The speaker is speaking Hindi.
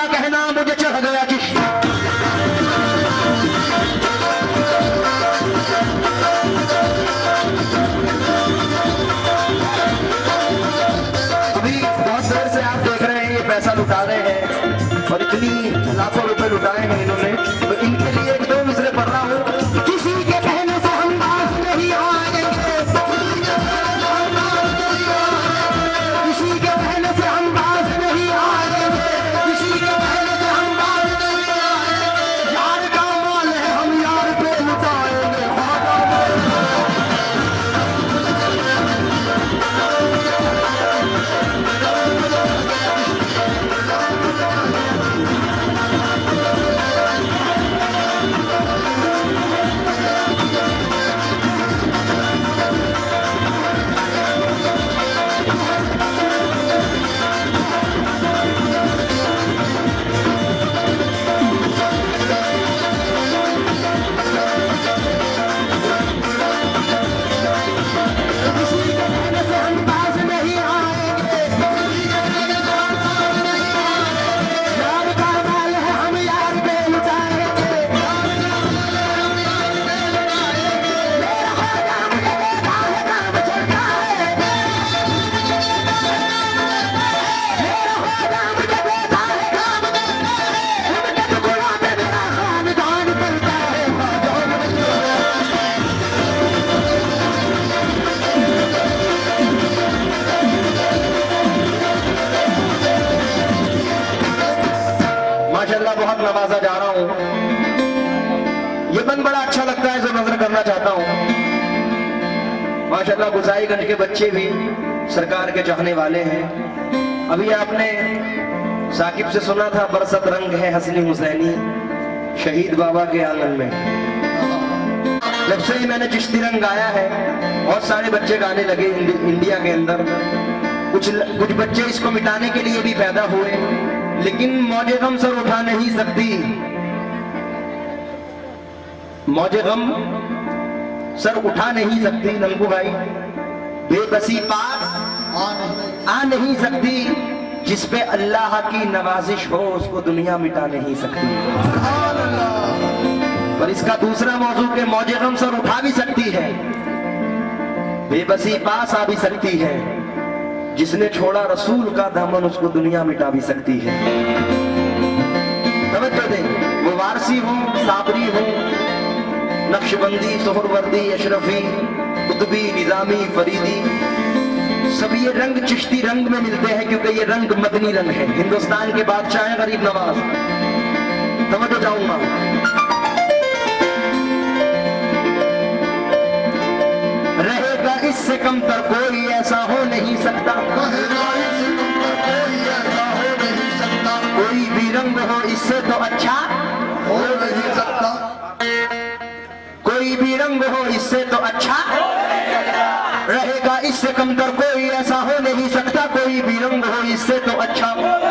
क्या कहना, मुझे चढ़ गया चिश्ती। अभी बहुत देर से आप देख रहे हैं ये पैसा लुटा रहे हैं और इतनी लाखों रुपए लुटाए हैं इन्होंने, तो इनके लिए एक दो मिसरे पढ़ रहा हूँ। किसी के कहने से हम बाज नहीं आएंगे, किसी के कहने से हम बाज नहीं आएंगे, किसी के कहने से हम बाज नहीं आएंगे। यार का माल है हम यार पे लुटाएंगे। माशाल्लाह बहुत नवाजा जा रहा हूँ। ये बंद बड़ा अच्छा लगता है जो नजर करना चाहता हूँ। माशाल्लाह गुसाईगंज के बच्चे भी सरकार के चाहने वाले हैं। अभी आपने साकिब से सुना था बरसत रंग है हसनी हुसैनी शहीद बाबा के आंगन में। जब से ही मैंने चिश्ती रंग गाया है बहुत सारे बच्चे गाने लगे इंडिया के अंदर। कुछ बच्चे इसको मिटाने के लिए भी पैदा हुए, लेकिन मौजे गम सर उठा नहीं सकती, मौजे गम सर उठा नहीं सकती नंगू भाई। बेबसी पास आ नहीं सकती, जिस पे अल्लाह की नवाजिश हो उसको दुनिया मिटा नहीं सकती। पर इसका दूसरा मौजू के मौजे गम सर उठा भी सकती है, बेबसी पास आ भी सकती है। जिसने छोड़ा रसूल का दामन उसको दुनिया मिटा भी सकती है। तवज्जो दें, वो वारसी हो, साबरी हो, नक्शबंदी, सोहरवर्दी, अशरफी, कुतुबी, निजामी, फरीदी, सब ये रंग चिश्ती रंग में मिलते हैं क्योंकि ये रंग मदनी रंग है। हिंदुस्तान के बादशाह हैं गरीब नवाज। तवज्जो चाहूंगा, रहेगा इससे कम तर कोई ऐसा हो नहीं सकता, कोई भी रंग हो इससे तो अच्छा हो नहीं सकता, कोई भी रंग हो इससे तो अच्छा रहेगा इससे कम तर कोई ऐसा हो नहीं सकता, कोई भी रंग हो इससे तो अच्छा